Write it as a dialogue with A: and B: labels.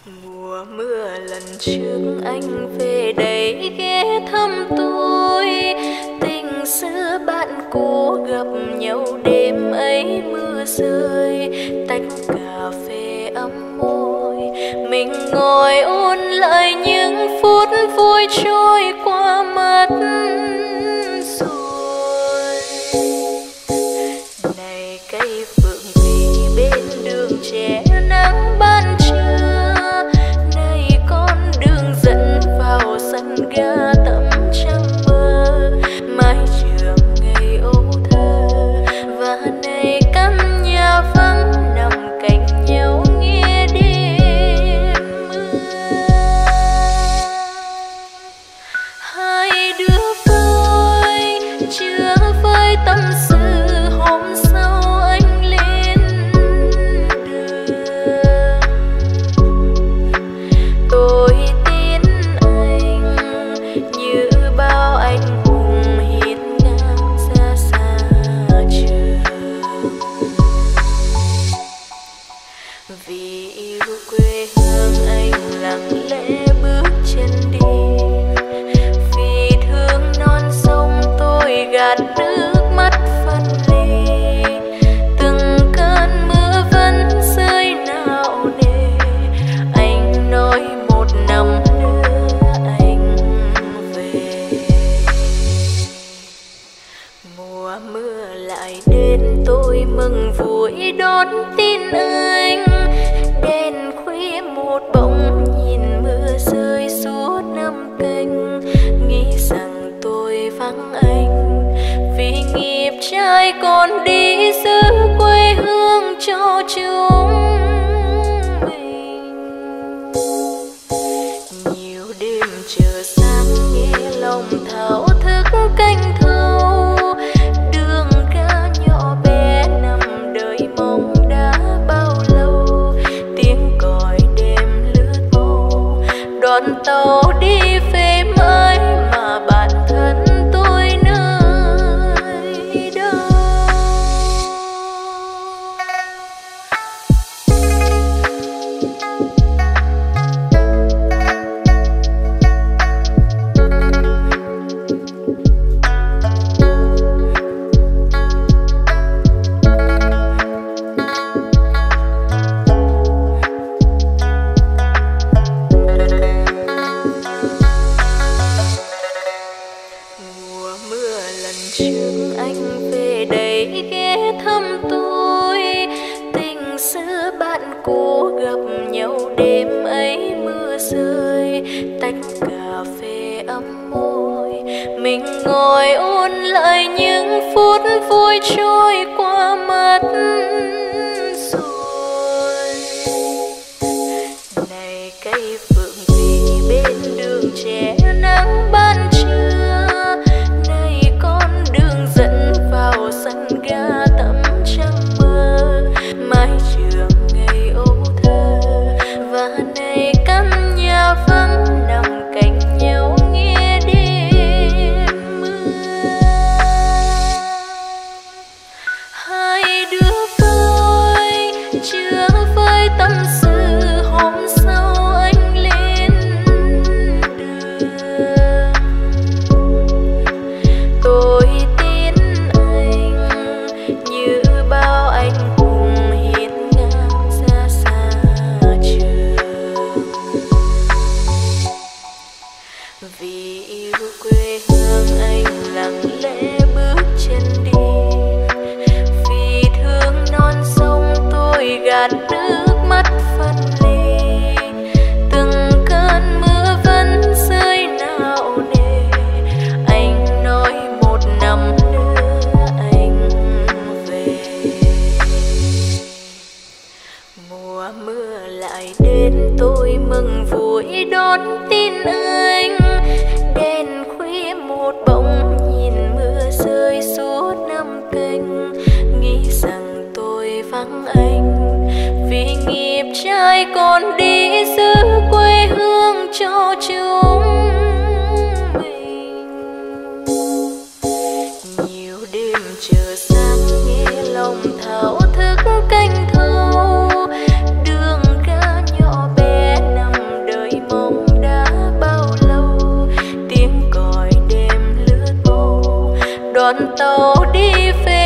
A: Mùa mưa lần trước anh về đây ghé thăm tôi, tình xưa bạn cũ gặp nhau đêm ấy mưa rơi, tách cà phê ấm môi, mình ngồi ôn lại những phút vui trôi qua mất rồi. Này cây phượng vì bên đường che nắng ban trưa, này con đường dẫn vào sân ga tắm trăng mơ, mái trường ngày ấu thơ, và này căn nhà vắng nằm cạnh nhau nghe đêm mưa. Hai đứa vui chưa với tâm sự hôm sau anh lên đường. Tôi tin anh như bao anh hùng hiên ngang ra xa trường, vì yêu quê hương anh lặng lẽ bước chân đi, vì thương non sông tôi gạt nước mắt phân ly, từng cơn mưa vẫn rơi nào nề, anh nói một năm nữa anh về. Mùa mưa lại đến tôi mừng vui đón tin anh, đèn khuya một bỗng nhìn mưa rơi suốt năm canh, nghĩ rằng tôi vắng anh, vì nghiệp trai còn đi giữ quê hương cho chúng mình. Nhiều đêm chờ sáng nghe lòng thao thức canh thâu, đường ga nhỏ bé nằm đợi mong đã bao lâu, tiếng còi đêm lướt màu, đoàn tàu đi về mãi mà bản thân tôi nơi đâu. Mùa mưa lần trước anh về đây ghé thăm tôi, tình xưa bạn cũ gặp nhau đêm ấy mưa rơi, tách cà phê ấm môi, mình ngồi ôn lại những phút vui trôi qua mất rồi. Này cây phượng vì bên đường che nắng ban trưa, này con đường dẫn vào sân ga tắm trăng mơ, mái trường ngày ấu thơ, và này căn nhà vắng nằm cạnh nhau nghe đêm mưa. Hai đứa vui chưa với tâm sự hôm sau anh lên đường. Tôi tin anh như bao anh hùng hiên ngang ra xa trường, vì yêu quê hương anh lặng lẽ bước chân đi, vì thương non sông tôi gạt nước mắt phân ly, từng cơn mưa vẫn rơi nào nề, anh nói một năm nữa anh về. Mùa mưa lại đến tôi mừng vui đón tin anh, đèn khuya một bỗng nhìn mưa rơi suốt năm canh, nghĩ rằng tôi vắng anh, vì nghiệp trai còn đi giữ quê hương cho chúng mình. Nhiều đêm chờ sáng nghe lòng thao thức canh thâu, đường ga nhỏ bé nằm đoàn tàu đi về